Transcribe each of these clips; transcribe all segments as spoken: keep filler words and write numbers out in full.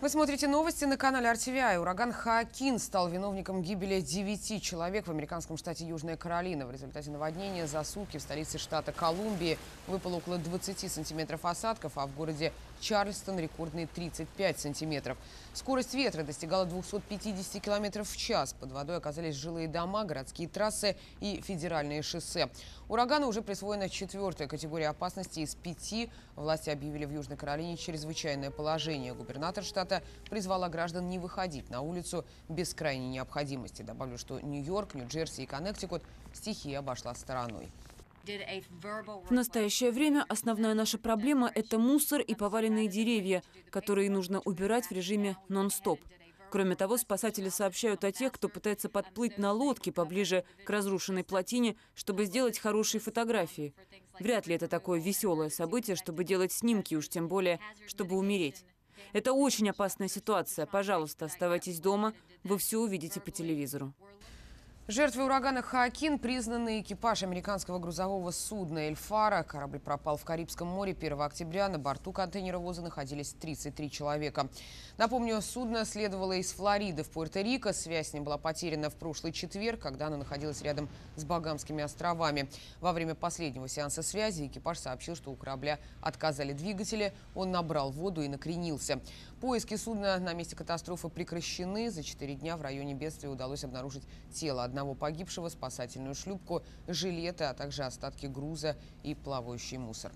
Вы смотрите новости на канале эр ти ви ай. Ураган Хоакин стал виновником гибели девяти человек в американском штате Южная Каролина. В результате наводнения за сутки в столице штата Колумбии выпало около двадцати сантиметров осадков, а в городе Чарльстон рекордные тридцать пять сантиметров. Скорость ветра достигала двухсот пятидесяти километров в час. Под водой оказались жилые дома, городские трассы и федеральные шоссе. Урагану уже присвоена четвертая категория опасности из пяти. Власти объявили в Южной Каролине чрезвычайное положение. Губернатор штата призвала граждан не выходить на улицу без крайней необходимости. Добавлю, что Нью-Йорк, Нью-Джерси и Коннектикут стихия обошла стороной. В настоящее время основная наша проблема – это мусор и поваленные деревья, которые нужно убирать в режиме нон-стоп. Кроме того, спасатели сообщают о тех, кто пытается подплыть на лодке поближе к разрушенной плотине, чтобы сделать хорошие фотографии. Вряд ли это такое веселое событие, чтобы делать снимки, уж тем более, чтобы умереть. Это очень опасная ситуация. Пожалуйста, оставайтесь дома, вы все увидите по телевизору. Жертвой урагана Хоакин признанный экипаж американского грузового судна «Эльфара». Корабль пропал в Карибском море первого октября. На борту контейнеровоза находились тридцать три человека. Напомню, судно следовало из Флориды в Пуэрто-Рико. Связь с ним была потеряна в прошлый четверг, когда оно находилось рядом с Багамскими островами. Во время последнего сеанса связи экипаж сообщил, что у корабля отказали двигатели. Он набрал воду и накренился. Поиски судна на месте катастрофы прекращены. За четыре дня в районе бедствия удалось обнаружить тело одного погибшего, спасательную шлюпку, жилеты, а также остатки груза и плавающий мусор.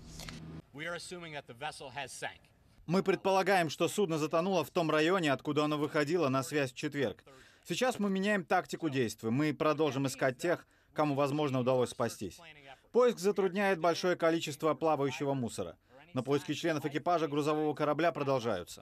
Мы предполагаем, что судно затонуло в том районе, откуда оно выходило на связь в четверг. Сейчас мы меняем тактику действий. Мы продолжим искать тех, кому, возможно, удалось спастись. Поиск затрудняет большое количество плавающего мусора. Но поиски членов экипажа грузового корабля продолжаются.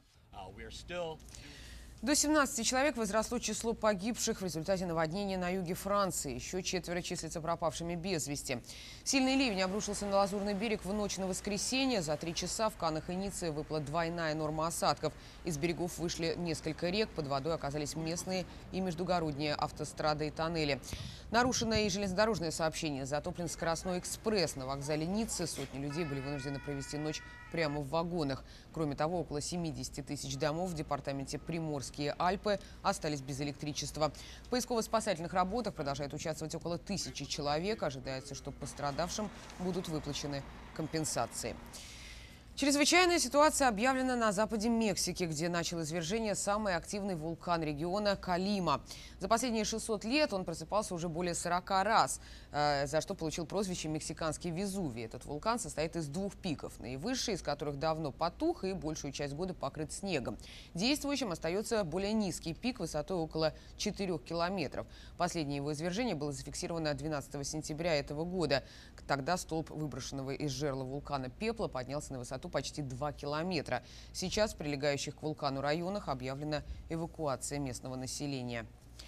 До семнадцати человек возросло число погибших в результате наводнения на юге Франции. Еще четверо числятся пропавшими без вести. Сильный ливень обрушился на Лазурный берег в ночь на воскресенье. За три часа в Каннах и Ницце выпала двойная норма осадков. Из берегов вышли несколько рек. Под водой оказались местные и междугородние автострады и тоннели. Нарушено и железнодорожное сообщение. Затоплен скоростной экспресс на вокзале Ниццы. Сотни людей были вынуждены провести ночь прямо в вагонах. Кроме того, около семидесяти тысяч домов в департаменте Приморские Альпы остались без электричества. В поисково-спасательных работах продолжает участвовать около тысячи человек. Ожидается, что пострадавшим будут выплачены компенсации. Чрезвычайная ситуация объявлена на западе Мексики, где начал извержение самый активный вулкан региона Колима. За последние шестьсот лет он просыпался уже более сорока раз, за что получил прозвище «Мексиканский Везувий». Этот вулкан состоит из двух пиков, наивысший из которых давно потух и большую часть года покрыт снегом. Действующим остается более низкий пик высотой около четырёх километров. Последнее его извержение было зафиксировано двенадцатого сентября этого года. Тогда столб выброшенного из жерла вулкана пепла поднялся на высоту почти два километра. Сейчас в прилегающих к вулкану районах объявлена эвакуация местного населения.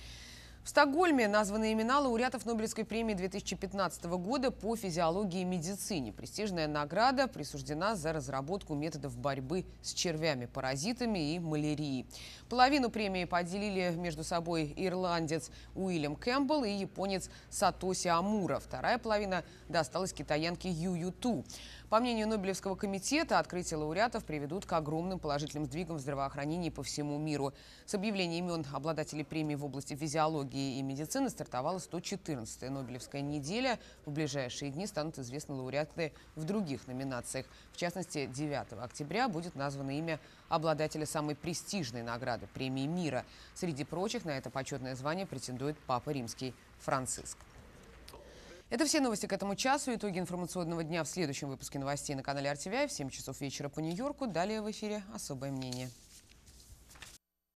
В Стокгольме названы имена лауреатов Нобелевской премии две тысячи пятнадцатого года по физиологии и медицине. Престижная награда присуждена за разработку методов борьбы с червями, паразитами и малярией. Половину премии поделили между собой ирландец Уильям Кэмпбелл и японец Сатоси Амура. Вторая половина досталась китаянке Ю Ю Ту. По мнению Нобелевского комитета, открытия лауреатов приведут к огромным положительным сдвигам в здравоохранении по всему миру. С объявления имен обладателей премии в области физиологии и медицины стартовала сто четырнадцатая Нобелевская неделя. В ближайшие дни станут известны лауреаты в других номинациях. В частности, девятого октября будет названо имя обладателя самой престижной награды – премии мира. Среди прочих на это почетное звание претендует Папа Римский Франциск. Это все новости к этому часу. Итоги информационного дня в следующем выпуске новостей на канале эр ти ви ай в семь часов вечера по Нью-Йорку. Далее в эфире «Особое мнение».